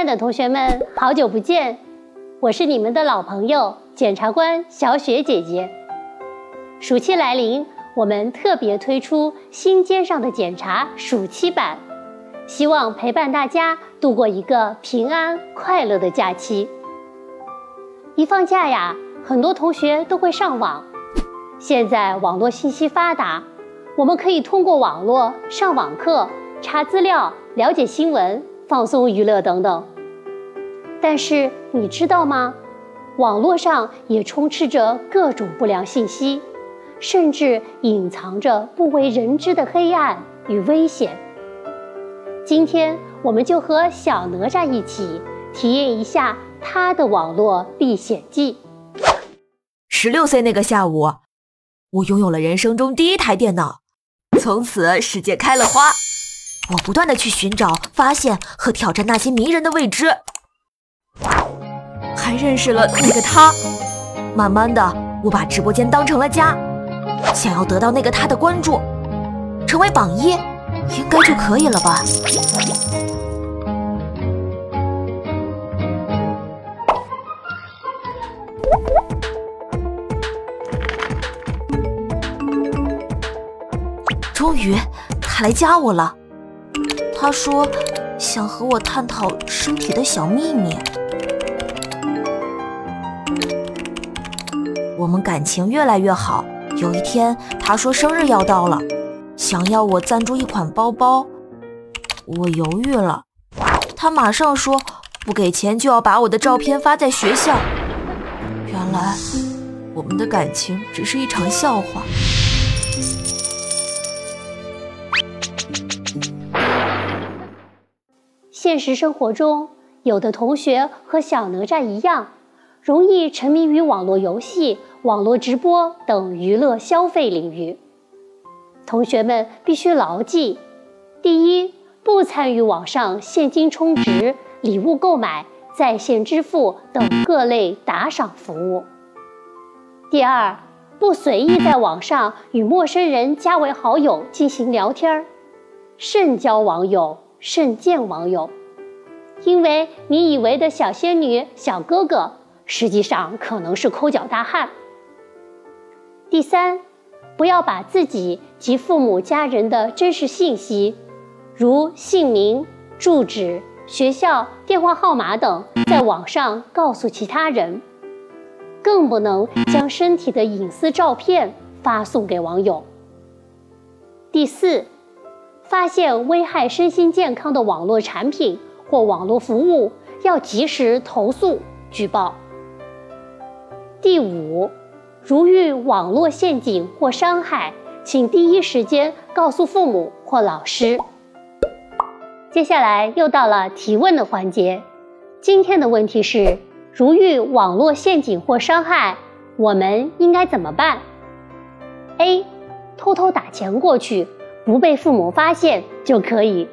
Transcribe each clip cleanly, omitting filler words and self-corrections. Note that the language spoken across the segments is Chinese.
爱的同学们，好久不见！我是你们的老朋友检察官小雪姐姐。暑期来临，我们特别推出心尖上的检察暑期版，希望陪伴大家度过一个平安快乐的假期。一放假呀，很多同学都会上网。现在网络信息发达，我们可以通过网络上网课、查资料、了解新闻、放松娱乐等等。但是你知道吗？网络上也充斥着各种不良信息，甚至隐藏着不为人知的黑暗与危险。今天我们就和小哪吒一起体验一下他的网络历险记。 16岁那个下午，我拥有了人生中第一台电脑，从此世界开了花。我不断地去寻找、发现和挑战那些迷人的未知，还认识了那个他。慢慢的，我把直播间当成了家，想要得到那个他的关注，成为榜一，应该就可以了吧。终于，他来加我了。他说想和我探讨身体的小秘密。我们感情越来越好。有一天，他说生日要到了，想要我赞助一款包包。我犹豫了，他马上说不给钱就要把我的照片发在学校。原来，我们的感情只是一场笑话。 现实生活中，有的同学和小哪吒一样，容易沉迷于网络游戏、网络直播等娱乐消费领域。同学们必须牢记：第一，不参与网上现金充值、礼物购买、在线支付等各类打赏服务；第二，不随意在网上与陌生人加为好友进行聊天，慎交网友，慎见网友，因为你以为的小仙女、小哥哥，实际上可能是抠脚大汉。第三，不要把自己及父母家人的真实信息，如姓名、住址、学校、电话号码等，在网上告诉其他人，更不能将身体的隐私照片发送给网友。第四，发现危害身心健康的网络产品或网络服务，要及时投诉举报。第五，如遇网络陷阱或伤害，请第一时间告诉父母或老师。接下来又到了提问的环节。今天的问题是：如遇网络陷阱或伤害，我们应该怎么办？ A. 偷偷打钱过去，不被父母发现就可以。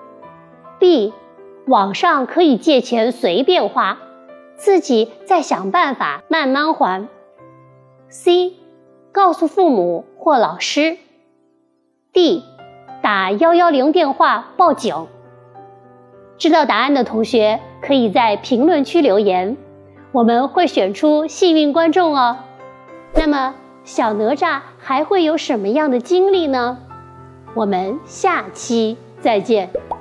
B. 网上可以借钱随便花，自己再想办法慢慢还。 C. 告诉父母或老师。 D. 打110电话报警。知道答案的同学可以在评论区留言，我们会选出幸运观众哦。那么小哪吒还会有什么样的经历呢？我们下期再见。